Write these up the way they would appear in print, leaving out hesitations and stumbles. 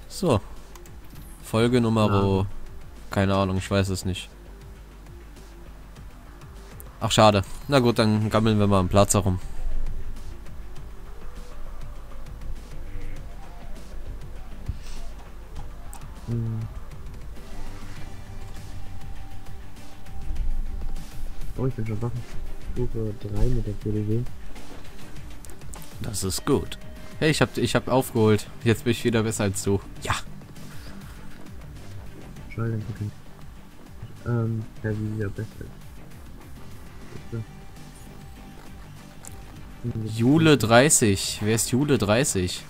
So. Folge Nummer... Ja. Keine Ahnung, ich weiß es nicht. Ach, schade. Na gut, dann gammeln wir mal am Platz herum. Oh, ich bin schon wach. Stufe 3 mit der PDW. Das ist gut. Hey, ich hab aufgeholt. Jetzt bin ich wieder besser als du. Ja. Schade, entwickelt. Ja, wie wieder besser ist. Jule 30. Wer ist Jule 30?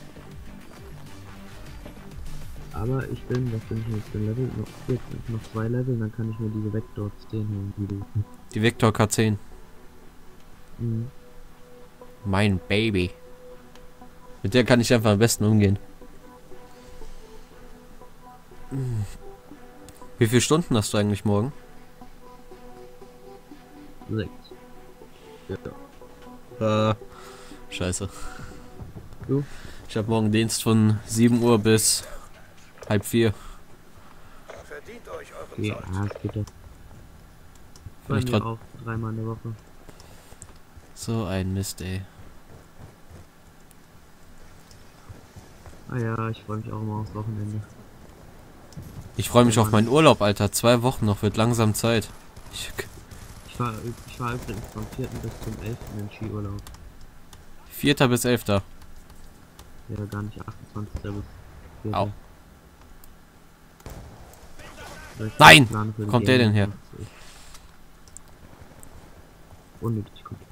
Aber ich bin, was bin ich jetzt für ein Level? Noch 2 Level, dann kann ich mir diese Vector 10 holen, die du. Die Vector K10. Mhm. Mein Baby. Mit der kann ich einfach am besten umgehen. Wie viele Stunden hast du eigentlich morgen? 6. Ja. Scheiße. Du? Ich habe morgen Dienst von 7 Uhr bis halb 4. Verdient euch euren Ja, Sold. es geht doch. Wenn Bei ich mir trot- auch 3-mal in der Woche. So ein Mist, ey. Ah ja, ich freue mich auch immer aufs Wochenende. Ich freue mich auf meinen Urlaub, Alter. 2 Wochen noch, wird langsam Zeit. Ich war übrigens vom 4. bis zum 11. im Skiurlaub. 4. bis 11. Ja, gar nicht 28. bis 4. Au. Vielleicht Nein! Plan für die Kommt der denn her? 81. Unnötig gut.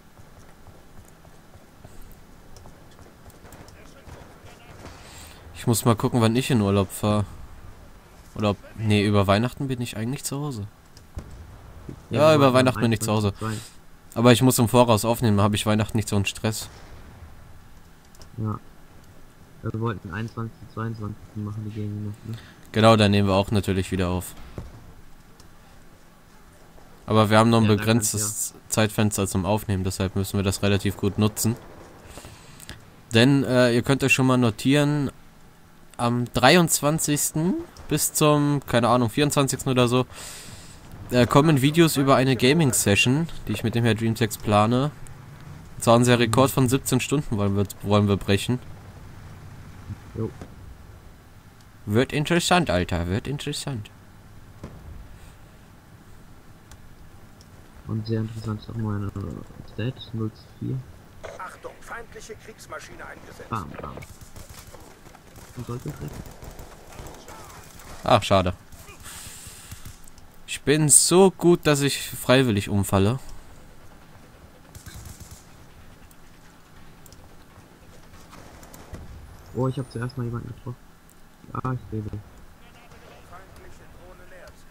Ich muss mal gucken, wann ich in Urlaub fahre. Oder ob... Nee, über Weihnachten bin ich eigentlich zu Hause. Ja, über Weihnachten bin ich zu Hause. Aber ich muss im Voraus aufnehmen, habe ich Weihnachten nicht so einen Stress. Ja. Wir wollten 21. 22. machen die Gegend noch, ne? Genau, dann nehmen wir auch natürlich wieder auf. Aber wir haben noch ein Ja, da begrenztes Zeitfenster zum Aufnehmen, deshalb müssen wir das relativ gut nutzen. Denn ihr könnt euch schon mal notieren, am 23. bis zum, keine Ahnung, 24. oder so, kommen Videos über eine Gaming-Session, die ich mit dem Herr Dreamtex plane. Und zwar unser Rekord von 17 Stunden wollen wir brechen. Jo. Wird interessant, Alter, wird interessant. Und sehr interessant ist auch meine Stats 0 zu 4. Achtung, feindliche Kriegsmaschine eingesetzt. Bam, bam. Und sollte treffen. Ach, schade. Ich bin so gut, dass ich freiwillig umfalle. Oh, ich habe zuerst mal jemanden getroffen. Ah, ich sehe den. Feindliche Drohne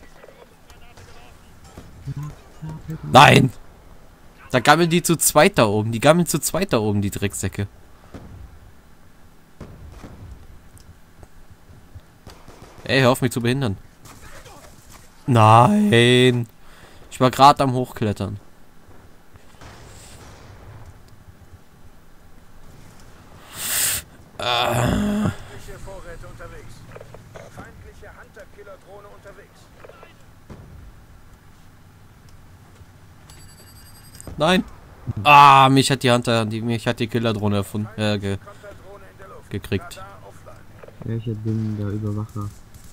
nähert sich. Nein! Da gammeln die zu zweit da oben. Die gammeln zu zweit da oben, die Drecksäcke. Ey, hör auf mich zu behindern. Nein! Ich war gerade am Hochklettern. Feindliche Vorräte unterwegs. Feindliche Hunter-Killer-Drohne unterwegs. Nein! Ah, mich hat die Killerdrohne Konterdrohne in der Luft. gekriegt. Radar offline. Welcher Ding der Überwacher?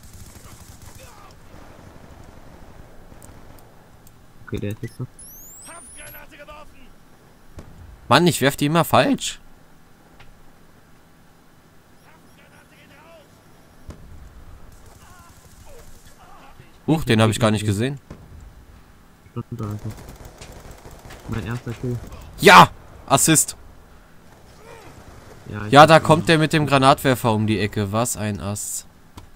Okay, der ist jetzt noch. Kampfgranate geworfen. Mann, ich werf die immer falsch. Huch, den habe ich gar nicht gesehen. Stunde einfach. Mein erster Kill. Ja! Assist! Ja, ich Ja, hab da den- kommt der mit dem Granatwerfer um die Ecke. Was ein Ass.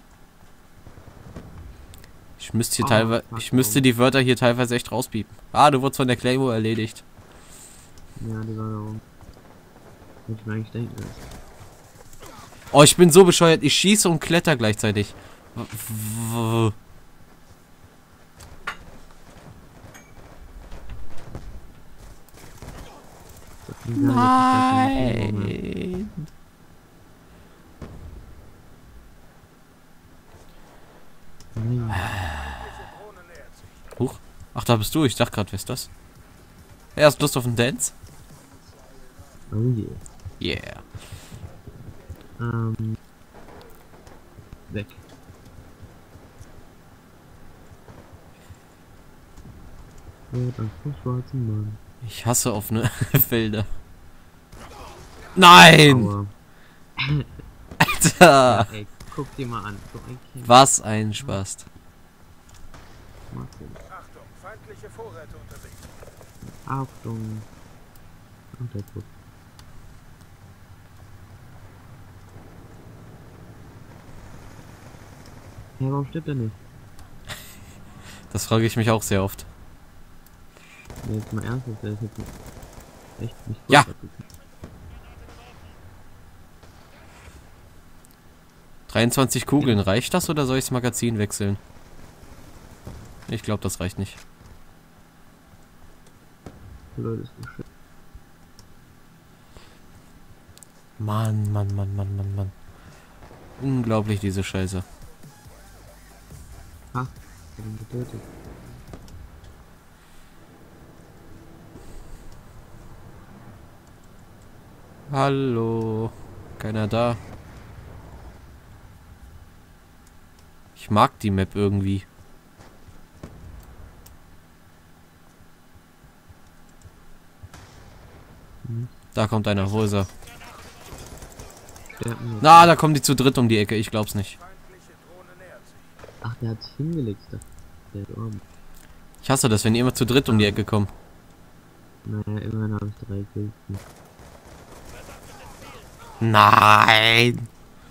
Ich müsste hier teilweise, ich müsste die Wörter hier teilweise echt rauspiepen. Ah, du wurdest von der Claymore erledigt. Ja, die war da oben. Hätte ich mir eigentlich denken können. Oh, ich bin so bescheuert. Ich schieße und kletter gleichzeitig. Nein! Nein. Huch. Ach, da bist du. Ich dachte gerade, wer ist das? Hey, hast du Lust auf einen Dance? Oh yeah. Yeah. Weg. Dann vom schwarzen Mann. Ich hasse offene Felder. Nein! Aua. Alter! Ey, guck dir mal an. So ein Kind. Was ein Spaß. Martin. Achtung, feindliche Vorräte unterwegs. Achtung. Und der Puck. Ja, warum stirbt er nicht? Das frage ich mich auch sehr oft. Nee, jetzt mal ernsthaft, der ist jetzt echt nicht Ja. gut. 23 Kugeln, reicht das oder soll ich das Magazin wechseln? Ich glaube, das reicht nicht. Leute, ist so schön. Mann, Mann, Mann, Mann, Mann, Mann. Unglaublich, diese Scheiße. Ha, ich hab ihn getötet. Hallo. Keiner da. Ich mag die Map irgendwie. Da kommt einer, wo ist er? Der hat mir- Na, da kommen die zu dritt um die Ecke, ich glaub's nicht. Feindliche Drohne nähert sich. Ach, der hat sich hingelegt. Ich dachte, der ist arm. Ich hasse das, wenn die immer zu dritt um die Ecke kommen. Naja, immerhin habe ich 3 Kills. Nein!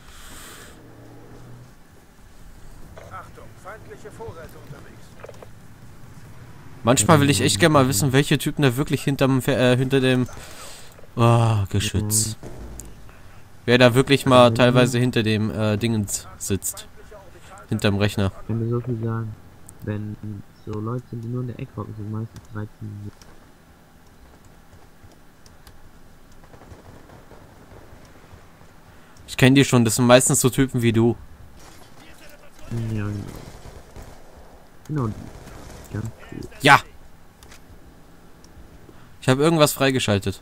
Achtung, feindliche Vorräte unterwegs. Manchmal will ich echt gerne mal wissen, welche Typen da wirklich hinter dem Geschütz. Wer da wirklich mal teilweise hinter dem Dingens sitzt. Hinterm Rechner. Ich kann mir so viel sagen. Wenn so Leute sind, die nur in der Ecke hocken, sind meistens 13. Ich kenne die schon, das sind meistens so Typen wie du. Ja, genau. Genau die. Ganz cool. Ja! Ich habe irgendwas freigeschaltet.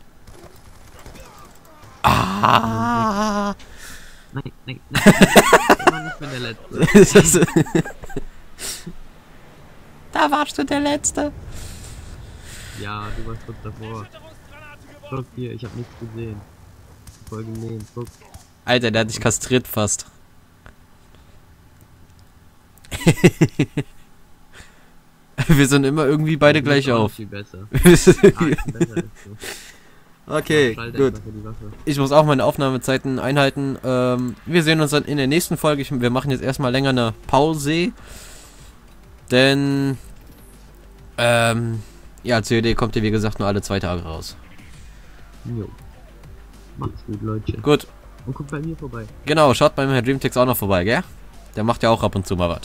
Ah! Nein, nein, nein. Ich war nicht mehr der Letzte. Da warst du der Letzte. Ja, du warst kurz davor. Guck hier, ich hab nichts gesehen. Voll gelehnt, guck. Alter, der hat dich kastriert fast. Wir sind immer irgendwie beide Du bist gleich auch auf. Viel besser. Ah, ich bin besser als du. Okay, Schalter gut. einfach für die Waffe. Ich muss auch meine Aufnahmezeiten einhalten. Wir sehen uns dann in der nächsten Folge. Wir machen jetzt erstmal länger eine Pause. Denn, ja, COD kommt ja wie gesagt nur alle 2 Tage raus. Jo. Macht's gut, Leute. Gut, Und guckt bei mir vorbei. genau, schaut beim Herr Dreamtex auch noch vorbei, gell? Der macht ja auch ab und zu mal was.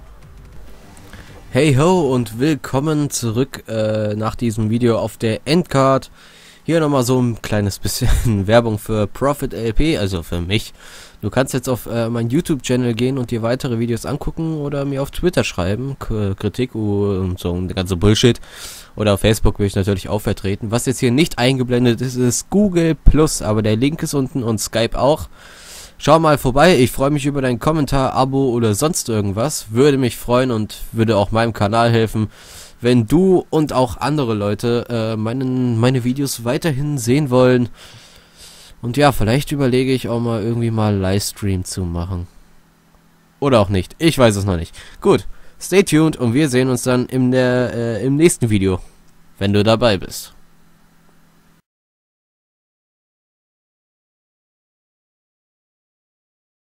Hey ho und willkommen zurück nach diesem Video auf der Endcard. Hier nochmal so ein kleines bisschen Werbung für Profit LP, also für mich. Du kannst jetzt auf meinen YouTube-Channel gehen und dir weitere Videos angucken oder mir auf Twitter schreiben, Kritik und so ein ganze Bullshit. Oder auf Facebook bin ich natürlich auch vertreten. Was jetzt hier nicht eingeblendet ist, ist Google Plus, aber der Link ist unten und Skype auch. Schau mal vorbei, ich freue mich über deinen Kommentar, Abo oder sonst irgendwas. Würde mich freuen und würde auch meinem Kanal helfen, wenn du und auch andere Leute meine Videos weiterhin sehen wollen. Und ja, vielleicht überlege ich auch mal irgendwie mal Livestream zu machen. Oder auch nicht, ich weiß es noch nicht. Gut, stay tuned und wir sehen uns dann im nächsten Video, wenn du dabei bist.